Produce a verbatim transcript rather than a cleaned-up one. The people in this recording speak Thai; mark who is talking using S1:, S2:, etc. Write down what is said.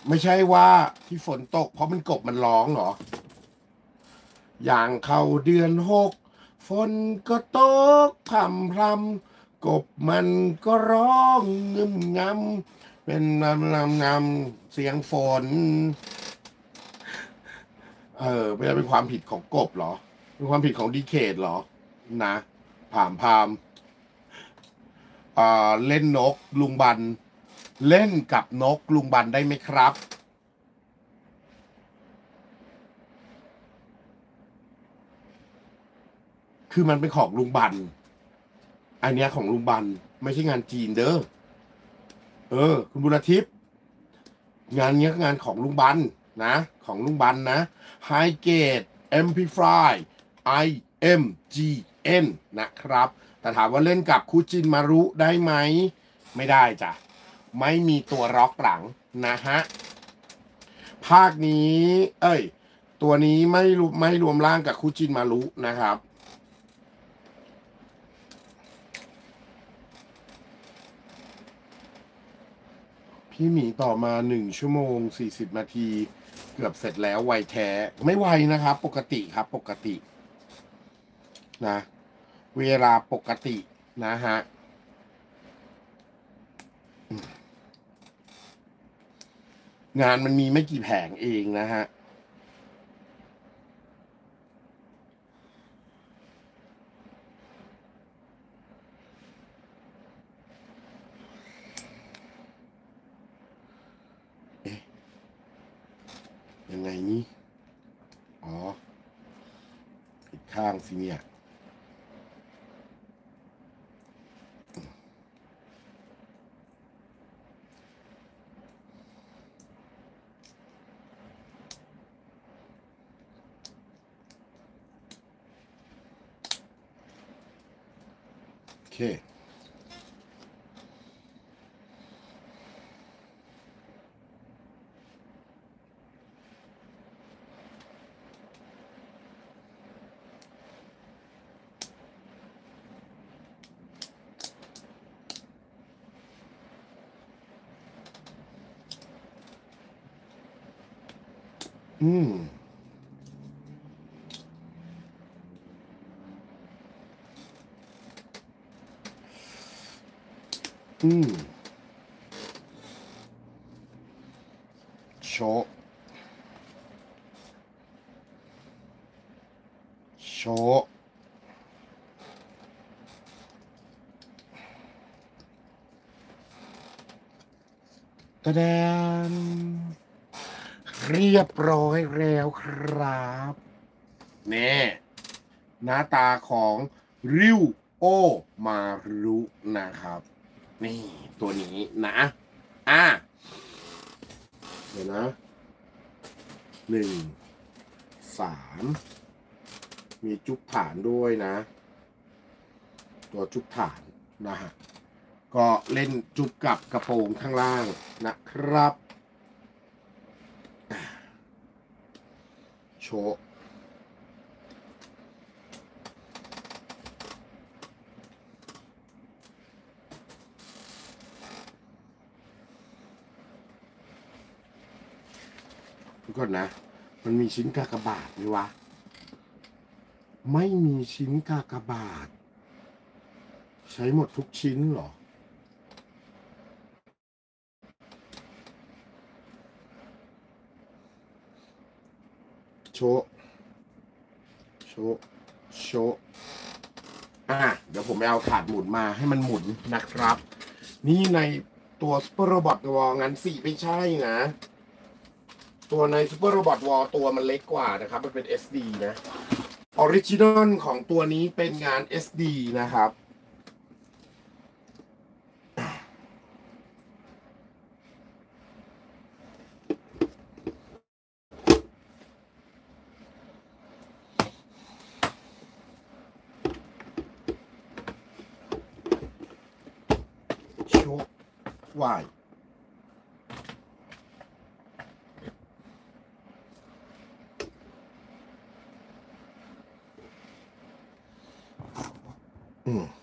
S1: ไม่ใช่ว่าที่ฝนตกเพราะมันกบมันร้องเหรออย่างเข้าเดือนหกฝนก็ตกพรำพรำกบมันก็ร้องงึมงำเป็นนำนำนำเสียงฝนเออไม่ได้เป็นความผิดของกบเหรอเป็นความผิดของดีเคทเหรอนะผามพามอ่าเล่นนกลุงบันเล่นกับนกลุงบันได้ไหมครับคือมันเป็นของลุงบันอันเนี้ยของลุงบันไม่ใช่งานจีนเด้อเออคุณบุรทิพย์งานเนี้ยงานของลุงบันนะของลุงบันนะ High Gate Amplify I M G N นะครับแต่ถามว่าเล่นกับคูจินมารุได้ไหมไม่ได้จ้ะไม่มีตัวร็อกหลังนะฮะภาคนี้เอ้ยตัวนี้ไม่รวมไม่รวมร่างกับคูจินมารุนะครับพี่หมีต่อมาหนึ่งชั่วโมงสี่สิบนาทีเกือบเสร็จแล้วไวแท้ไม่ไวนะครับปกติครับปกตินะเวลาปกตินะฮะงานมันมีไม่กี่แผงเองนะฮะเอ๊ะยังไงนี่อ๋อผิดข้างสิเนี่ยโอเคอืมอืมโชว์โชว์ตะแดนเรียบร้อยแล้วครับนี่หน้าตาของริวโอมารุนะครับนี่ตัวนี้นะอ่ะเดี๋ยวนะหนึ่งสามมีจุ๊บฐานด้วยนะตัวจุ๊บฐานนะฮะก็เล่นจุ๊บกับกระโปรงข้างล่างนะครับโชว์ทุกคนนะมันมีชิ้นกากบาทไหมวะไม่มีชิ้นกากบาทใช้หมดทุกชิ้นเหรอโชว์โชว์โชว์อ่ะเดี๋ยวผมไปเอาถาดหมุนมาให้มันหมุนนะครับ นี่ในตัวซูเปอร์โรบอทวอลงั้นสี่ไม่ใช่นะตัวในซูเปอร์โรบอทวอลตัวมันเล็กกว่านะครับมันเป็น เอส ดี นะออริจินอลของตัวนี้เป็นงาน เอส ดี นะครับโชว์วายอืม